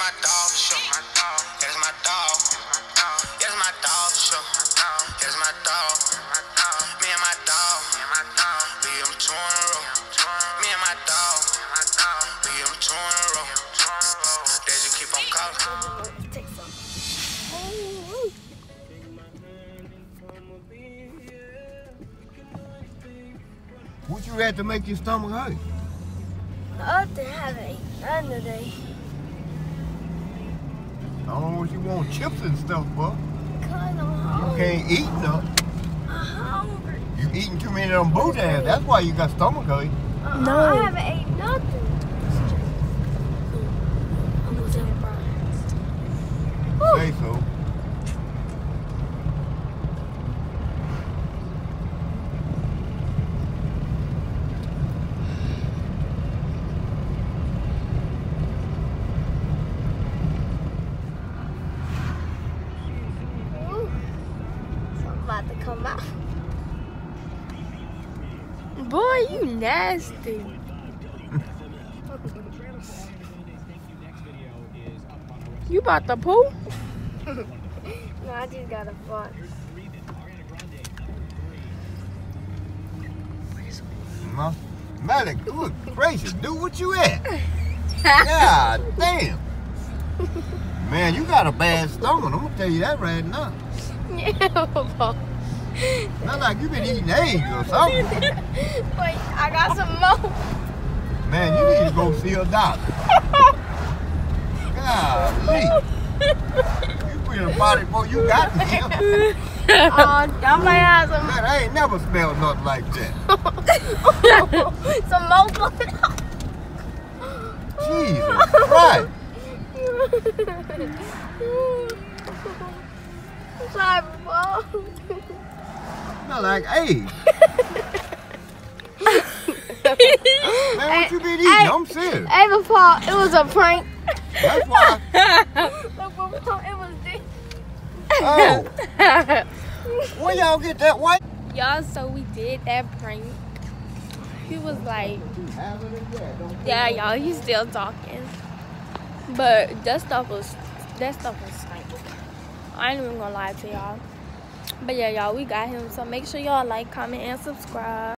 my dog for sure. That's my dog. That's my dog for sure. That's my dog. Me and my dog. We them two in a row. Me and my dog. We them two in a row. They just keep on calling. What you had to make your stomach hurt? I haven't eaten none today. I don't know what you want, chips and stuff, bro. Because I'm You hungry. can't eat nothing. I'm hungry. You eating too many of them boudins. That's why you got stomach hurt. No. I haven't eaten nothing. I'm going to Say so. About to come out. Boy, you nasty. You about to poo? No, I just got a fart. Malik, good gracious, do what you at? God damn. Man, you got a bad stomach. I'm gonna tell you that right now. Yeah, Papa. Not like you been eating eggs or something. Wait, I got some more. Man, you need to go see a doctor. Golly. You been a body before you got him. I might have some. Man, I ain't never smelled nothing like that. Some more. Jesus Christ. Sorry, Papa. Smell like eggs. Man, what you been eating? I'm serious. Hey, Papa, it was a prank. That's why. Look, Papa, it was this. Oh. Where y'all get that white? Y'all, so we did that prank. He was like, yeah, y'all, he's still talking. But that stuff was stank. I ain't even gonna lie to y'all. But yeah, y'all, we got him. So make sure y'all like, comment, and subscribe.